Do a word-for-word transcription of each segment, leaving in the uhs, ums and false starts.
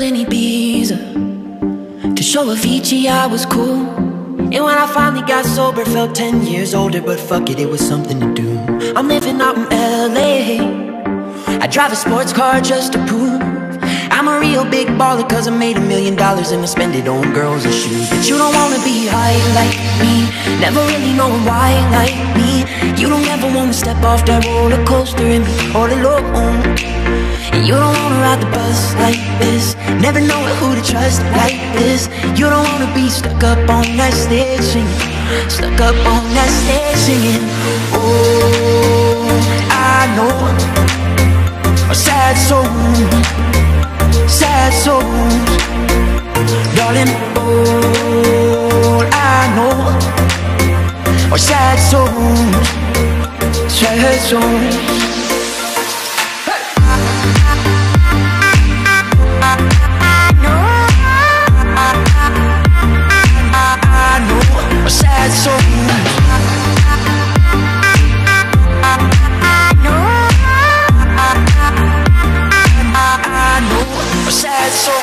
in Ibiza to show Avicii I was cool. And when I finally got sober, felt ten years older. But fuck it, it was something to do. I'm living out in L A. I drive a sports car just to prove I'm a real big baller, cause I made a million dollars and I spend it on girls and shoes. But you don't wanna be high like me, never really knowing why like me. You don't ever wanna step off that roller coaster and be all alone. And you don't wanna ride the bus like this, never knowing who to trust like this. You don't wanna be stuck up on that stage singing, stuck up on that stage singing. Oh, I know a sad soul, sad souls, darling. All I know are sad souls, sad souls. Sad soul, I know a sad soul.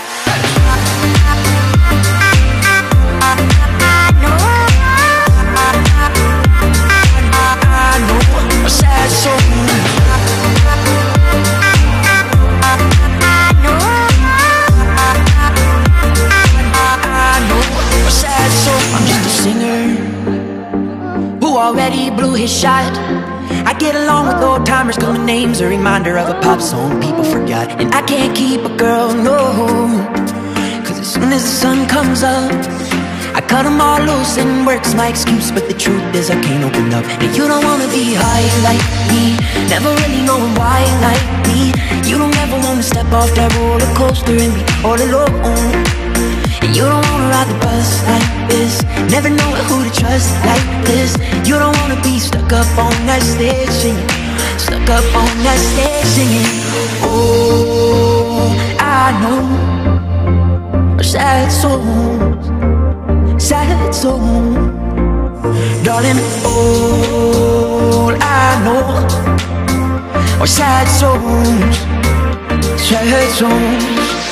Already blew his shot. I get along with old timers, cause my name's a reminder of a pop song people forgot. And I can't keep a girl, no, cause as soon as the sun comes up, I cut them all loose and work's my excuse. But the truth is I can't open up. And you don't wanna be high like me, never really knowing why like me. You don't ever wanna step off that roller coaster and be all alone. And you don't wanna ride the bus like this, never knowing who to trust like this. You don't wanna be stuck up on that stage singing, stuck up on that stage singing. Oh, I know are sad souls, sad souls, darling. All I know are sad souls, sad souls.